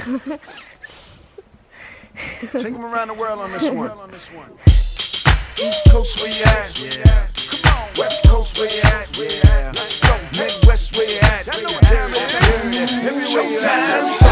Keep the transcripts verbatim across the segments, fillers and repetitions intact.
Take them around the world on this one. East Coast where you at? Yeah. Come on. West Coast where you at? Yeah. Let's go. Midwest where you at? Yeah. Everywhere you at?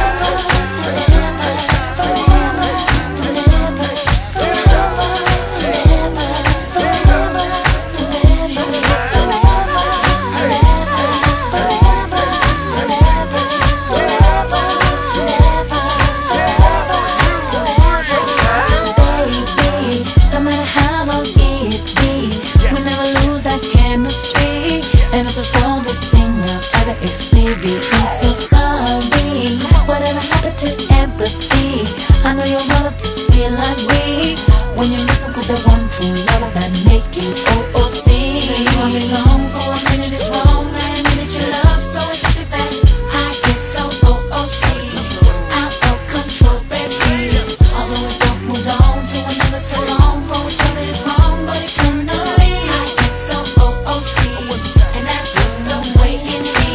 And it's the strongest thing I've ever experienced. So sorry, whatever happened to empathy? I know you'll wanna feel like we when you listen with the one true lover that make you O O C. I've been gone for a minute, it's wrong. I admit your love so addictive that I get so O O C. Out of control, baby. Although we both moved on to another so long for each other is wrong, but eternally I get so O O C. And that's just the way it is.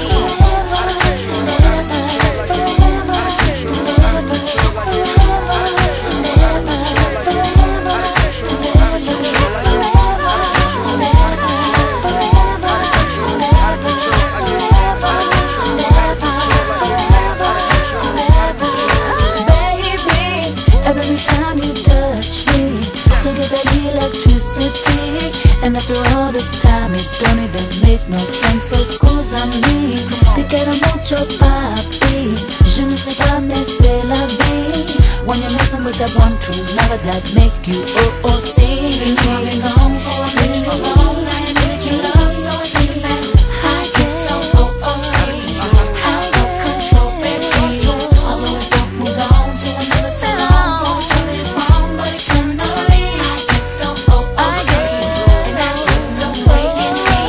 Baby, every time you touch me, still get that electricity. And after all this time, it don't even make no sense. So scusami, te quiero mucho, papi. Je ne sais pas, mais c'est la vie. When you're messing with that one true lover that make you O O C. Been coming home for a minute, it's wrong. I admit your love so addictive that I get so O O C. Out of control, baby. Although we both moved on to another so long, for each other is wrong, but eternally I get so O O C. And that's just the way it is.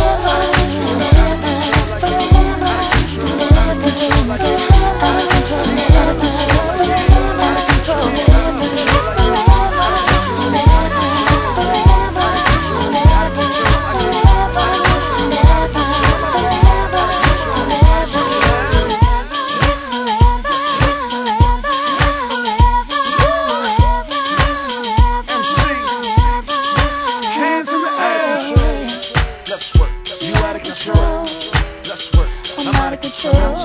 Hands in the air. Let's work. You out of control. Let's work. I'm out of control.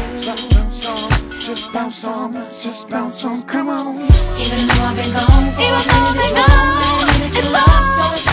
Just bounce on, just bounce on, come on. Even though I've been gone for a minute, it's wrong. I admit your love so